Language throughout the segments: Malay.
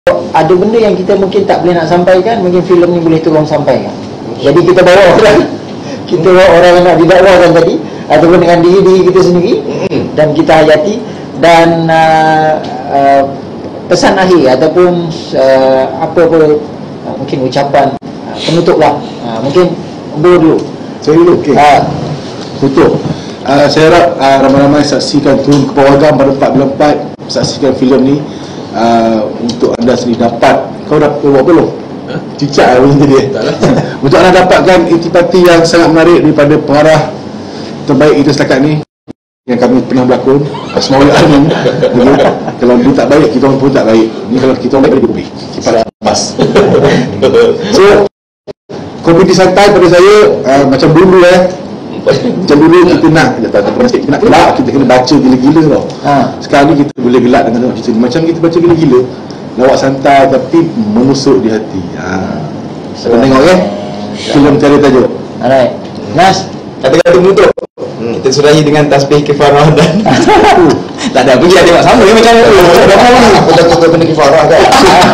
ada benda yang kita mungkin tak boleh nak sampaikan, mungkin filem ni boleh tolong sampaikan. Jadi kita bawa orang, kita bawa orang yang nak didakwakan tadi, ataupun dengan diri kita sendiri, dan kita hayati. Dan pesan akhir ataupun apa-apa mungkin ucapan penutup lah, mungkin dulu. Saya dulu, okey. Tutup. Saya harap ramai-ramai saksikan Turun ke Pawagam pada 4 bulan 4. Saksikan filem ni untuk anda sendiri dapat. Kau dah buat belum? Cicak macam dia. Untuk anda dapatkan intipati yang sangat menarik daripada pengarah terbaik kita setakat ni yang kami pernah berlakon, Asmaul Alim. Kalau dia tak baik, kita orang pun tak baik. Ni kalau kita orang baik, dia lebih kipas pas. So komedi santai pada saya macam dulu macam dulu kita nak kita nak gelak, kita kena baca gila-gila tau. Sekarang ni kita boleh gelak dengan tengok cerita ni. Macam kita baca gila-gila, lawak santai tapi menusuk di hati. Kita tengok filem Tiada Tajuk. Alright, Nas, kata-kata menutup. Kita surahi dengan tasbih kifarah dan tak ada, pergi tengok sama dia macam tu. Aku takut benda kifarah kan.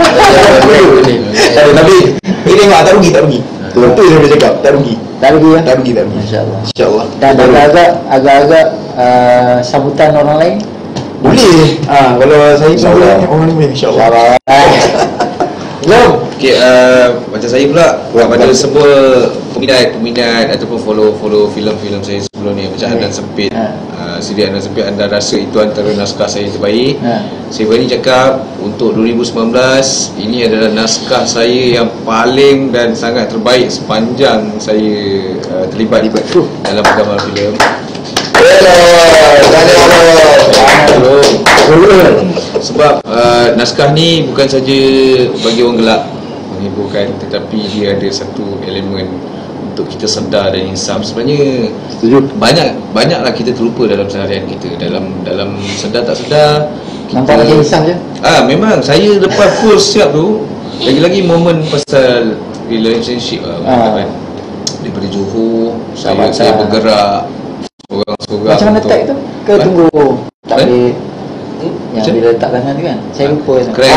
Tapi ini tengok tak rugi. Betul saya boleh cakap, tak rugi. tak rugi ya? Tak rugi. InsyaAllah. Dan agak-agak sambutan orang lain boleh. Kalau saya InsyaAllah. orang ni boleh insyaAllah. Okay, macam saya pula kepada semua peminat ataupun follow filem-filem saya sebelum ni, macam Andan Sempit, siri Andan Sempit, anda rasa itu antara naskah saya terbaik, saya berani cakap untuk 2019 ini adalah naskah saya yang paling dan sangat terbaik sepanjang saya terlibat dalam perkembangan filem. Sebab naskah ni bukan saja bagi orang gelak, menghiburkan, tetapi dia ada satu elemen untuk kita sedar dan insaf. Sebenarnya banyaklah kita terlupa dalam seharian kita, dalam sedar tak sedar nampak macam insaf je. Memang saya lepas full siap tu, lagi-lagi momen pasal relationship kan. Daripada Johor saya bergerak seorang-seorang. Macam mana tag tu? Ke tunggu tak boleh yang bila letak tangan tu kan? Saya lupa.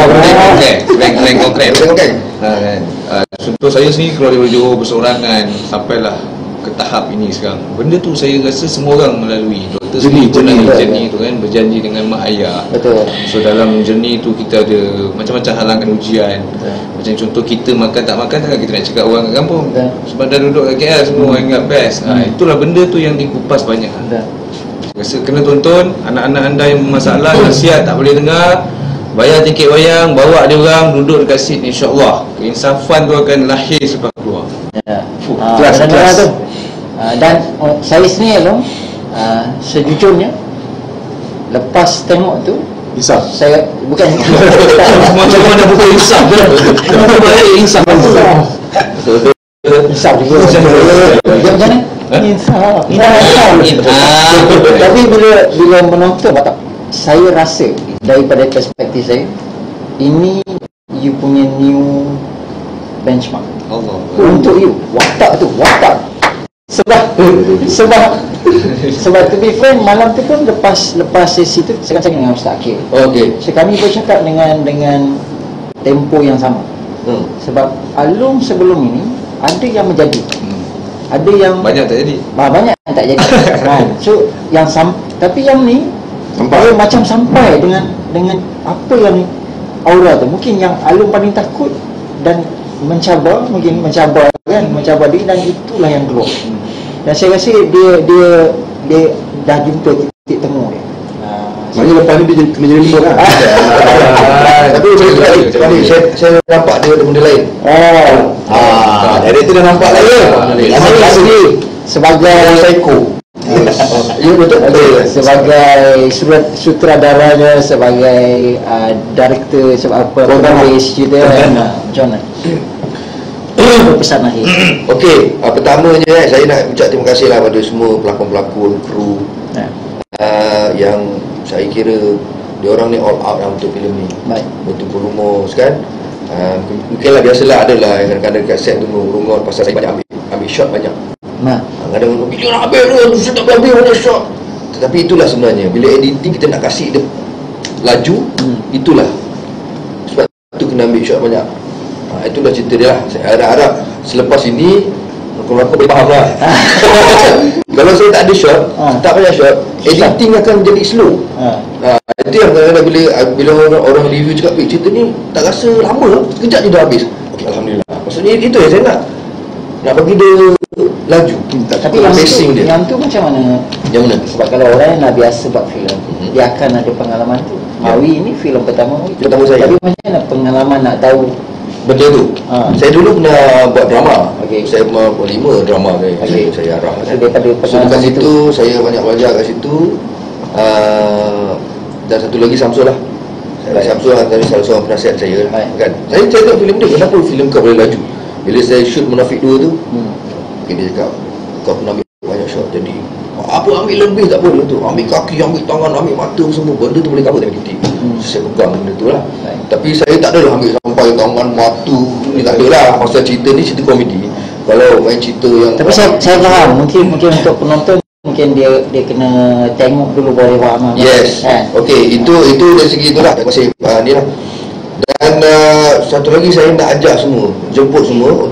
Kreng. Contoh saya sendiri keluar dari Johor berseorangan sampailah ke tahap ini sekarang. Benda tu saya rasa semua orang melalui. Doktor sendiri pun journey tu kan, berjanji dengan mak ayah. Betul. So dalam journey tu kita ada macam-macam halangan ujian. Macam contoh kita makan tak makan, takkan kita nak cakap orang kat kampung. Sebab dah duduk kat KL semua orang ingat best. Itulah benda tu yang dikupas banyak. Rasa kena tonton. Anak-anak anda yang bermasalah, nasihat tak boleh dengar, bayar tiket wayang, bawa dia orang duduk dekat seat, insyaAllah keinsafan tu akan lahir selepas keluar. Kelas. Dan saya sendiri tu sejujurnya lepas tengok tu insaf. Saya bukan Macam mana bukan insaf ke? Kenapa insaf? insaf juga. Macam mana? Insaf. Tapi bila menonton, saya rasa daripada perspektif saya, ini you punya new benchmark untuk you. Watak sebab to be frank, malam tu pun lepas sesi tu saya cakap dengan Ustaz Akil. So kami bercakap dengan tempo yang sama. Sebab alung sebelum ini ada yang menjadi, ada yang banyak tak jadi. Banyak yang tak jadi. So yang tapi yang ni dia macam sampai dengan apa yang aura tu. Mungkin yang alung paling takut dan mencabar diri, dan itulah yang keluar. Dan saya rasa dia dah jumpa titik temu dia. Maknanya lepas ni dia kena jadi limut lah. Tapi saya nampak dia ada benda lain. Dari tu dah nampak lain. Saya sebagai psycho, sebagai sutradaranya, sebagai director, sebab apa penulis cerita macam mana? Pesan akhir. Okey, pertamanya saya nak ucap terima kasih lah pada semua pelakon-pelakon, kru yang saya kira diorang ni all out lah untuk filem ni. Betul-betul rumus kan. Mungkinlah biasalah adalah kadang-kadang dekat set tu rungut pasal saya banyak ambil shot banyak. Kadang video nak habis tu, saya tak habis banyak shot. Tetapi itulah sebenarnya bila editing kita nak kasih dia laju, itulah sebab tu kena kena ambil shot banyak. Itulah cerita dia lah. Saya harap selepas ini kalau aku boleh faham lah. Kalau saya tak ada shot, tak banyak shot, editing akan jadi slow. Itu yang kadang-kadang bila orang review cakap, cerita ni tak rasa lama, sekejap je dah habis. Okay, Alhamdulillah. Maksudnya itu yang saya nak bagi dia laju. Tapi yang tu macam mana? Yang mana? Sebab kalau orang yang dah biasa buat filem, dia akan ada pengalaman tu. Mawi ini filem pertama saya. Tapi macam mana pengalaman nak tahu benda tu? Saya dulu pernah buat drama. Saya pernah buat 5 drama saya arah. So dekat situ saya banyak belajar kat situ. Dan satu lagi Samsul lah. Samsul antara salah seorang penasihat saya kan. Saya tengok filem dia, kenapa filem kau boleh laju? Bila saya shoot Munafik 2 tu, dia cakap kau pernah ambil banyak shot, jadi apa ambil lebih tak boleh tu, ambil kaki, ambil tangan, ambil mata semua, benda tu boleh cover dengan titik. Saya pegang benda tu lah. Tapi saya tak adalah ambil sampai tangan, mata ni, tak ada lah. Pasal cerita ni cerita komedi. Kalau main cerita yang tapi saya faham, mungkin untuk penonton mungkin dia kena tengok dulu boleh faham. Yes. Okey, itu dari segi itulah. Terima kasih ni lah. Dan satu lagi saya nak ajak semua, jemput semua